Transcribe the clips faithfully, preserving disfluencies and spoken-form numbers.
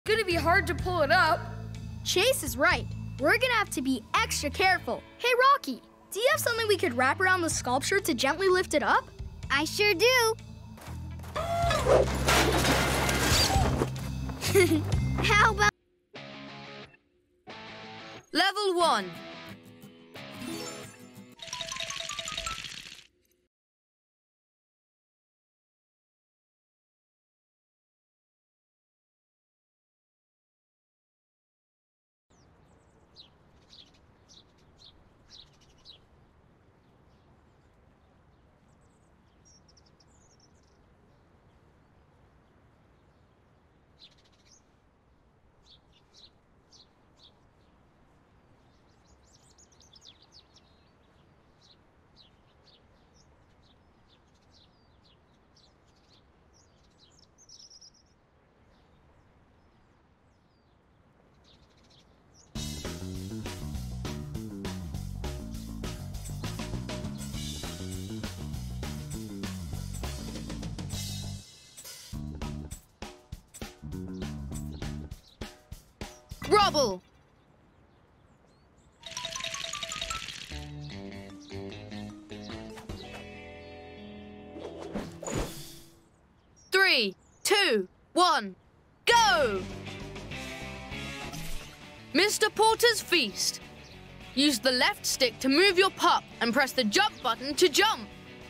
Gonna be hard to pull it up. Chase is right. We're gonna have to be extra careful. Hey, Rocky, do you have something we could wrap around the sculpture to gently lift it up? I sure do. How about... Level one. Rubble. Three, two, one, go! Mister Porter's Feast. Use the left stick to move your pup and press the jump button to jump.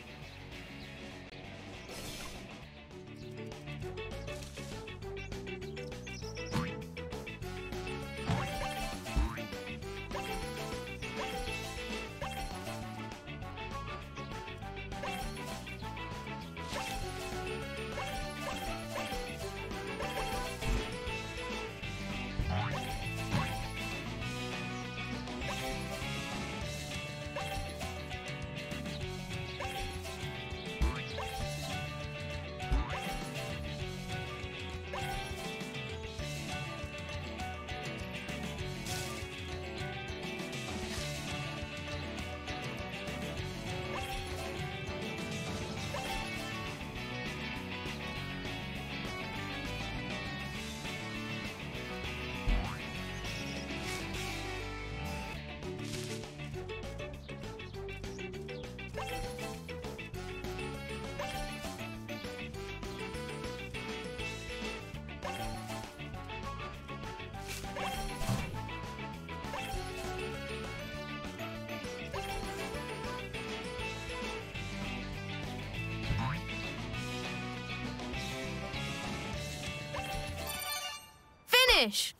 Finish!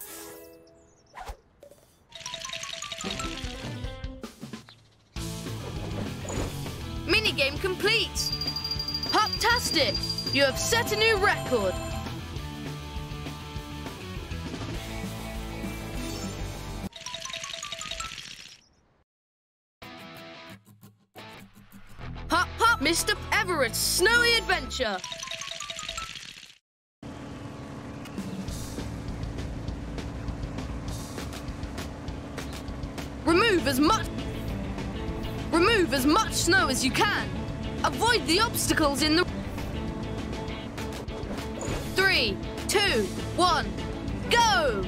Minigame complete! Pup-tastic! You have set a new record! Pup Pup Mister Everett's Snowy Adventure! Remove as much... Remove as much snow as you can. Avoid the obstacles in the... Three, two, one, go!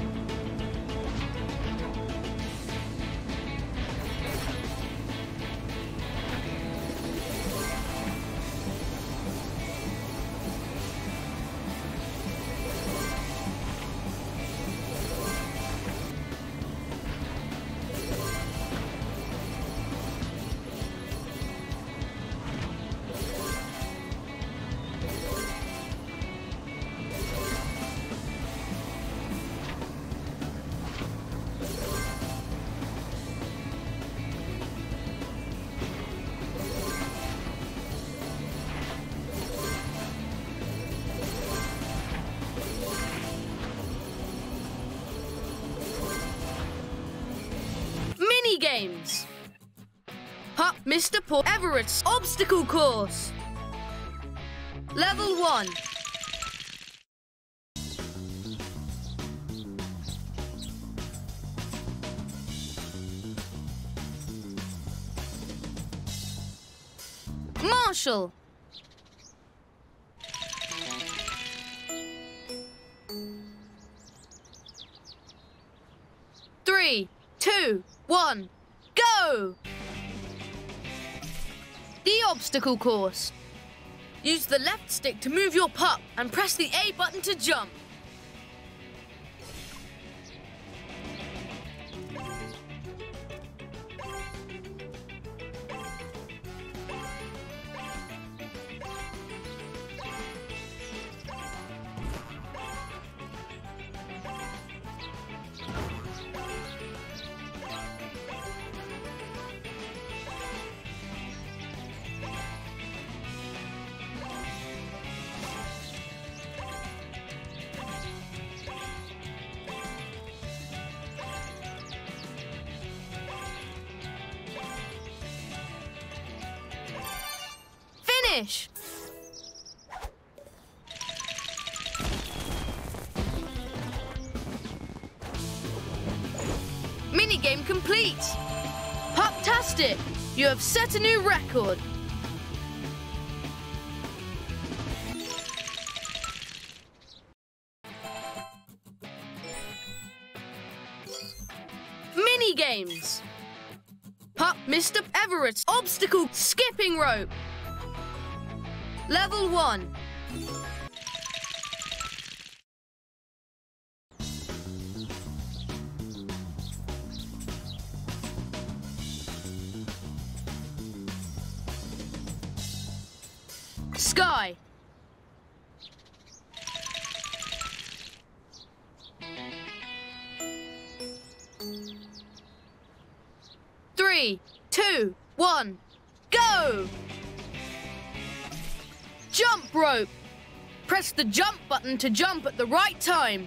Games. Pup Mister Paw Everett's Obstacle Course. Level one. Marshall. Three, two, one, go! The obstacle course. Use the left stick to move your pup and press the A button to jump. Finish! Minigame complete! Pup-tastic! You have set a new record! Mini-games! Pup Mister Everett's obstacle skipping rope! Level one. Skye. Three, two, one, go! Jump rope. Press the jump button to jump at the right time.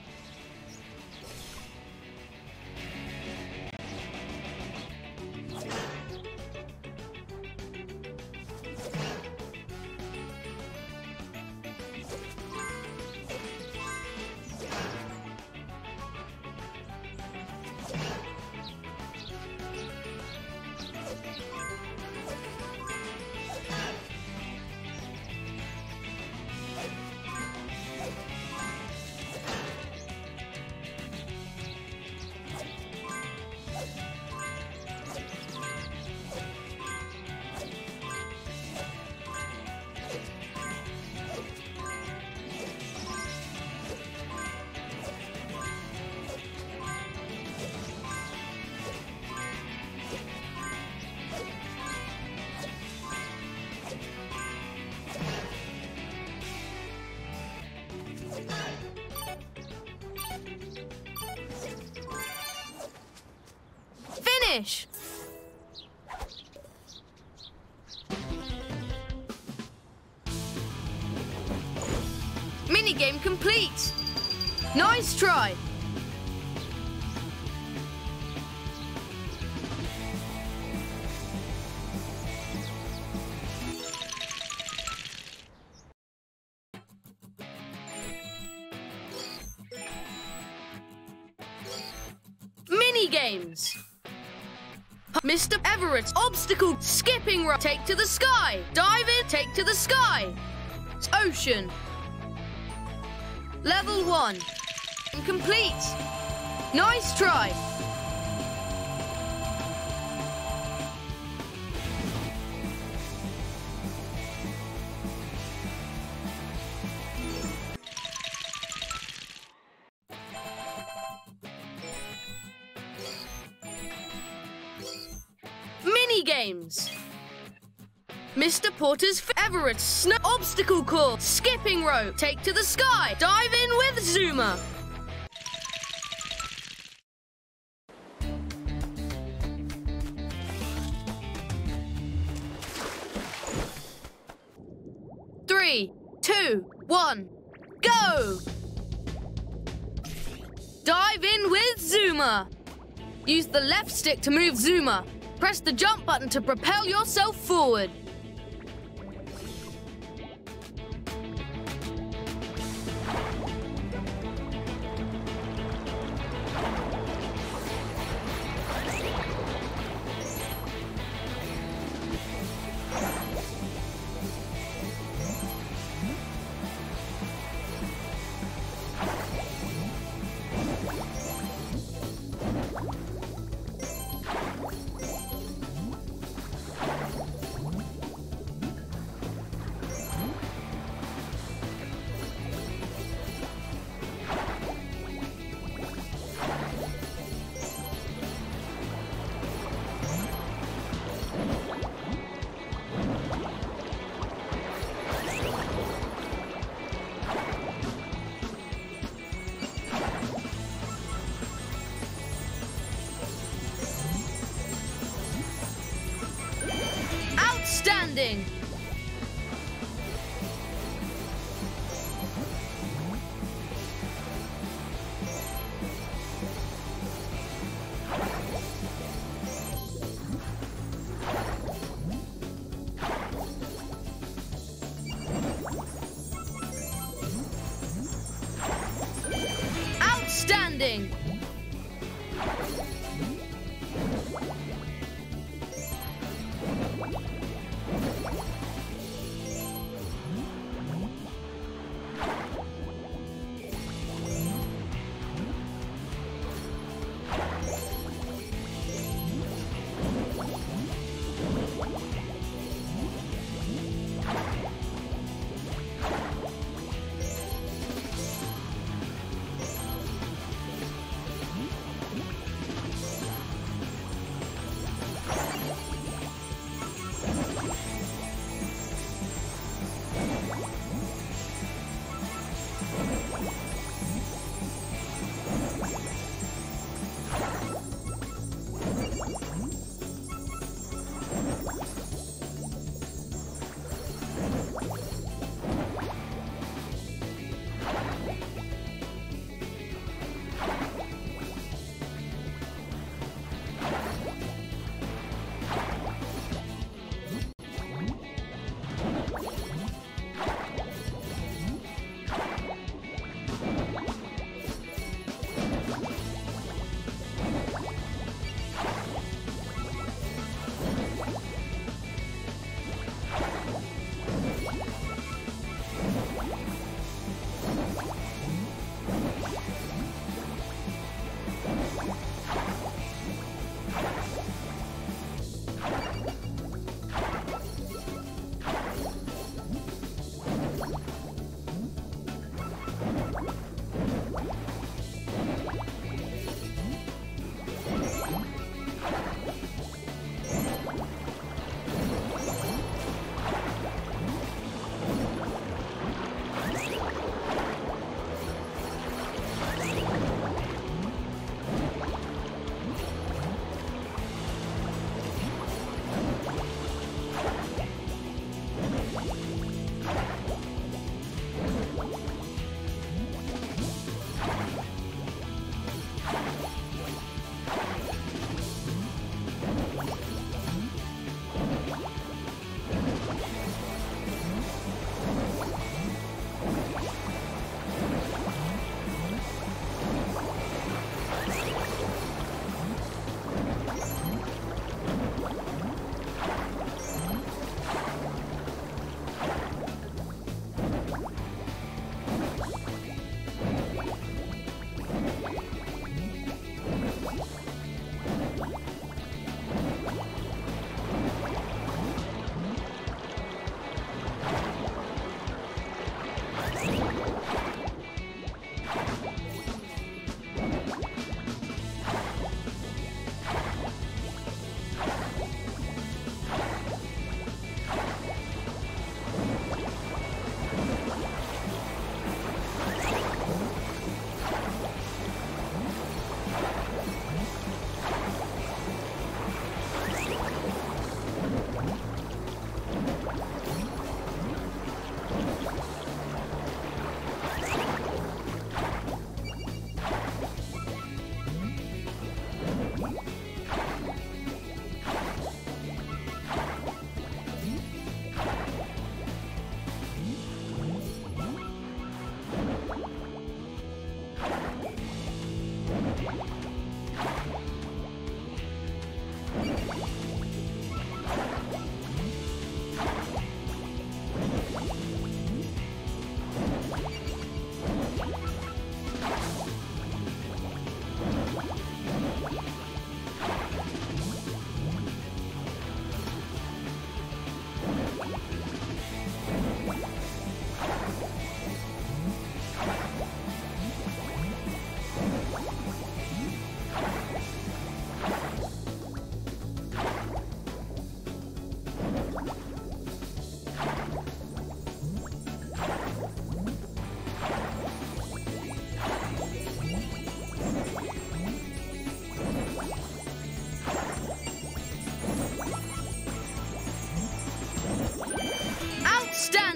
Finish! Minigame complete! Nice try! Mini-games. Mister Everett's obstacle skipping rope. Take to the sky. Dive in. Take to the sky. Ocean. Level one. Complete. Nice try. Games. Mister Porter's Everett's snow obstacle course. Skipping rope. Take to the sky. Dive in with Zuma. Three, two, one, go! Dive in with Zuma. Use the left stick to move Zuma. Press the jump button to propel yourself forward. Outstanding! Outstanding!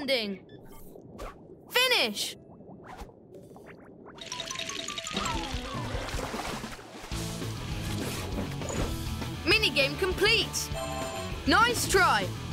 landing. Finish. Minigame complete. Nice try.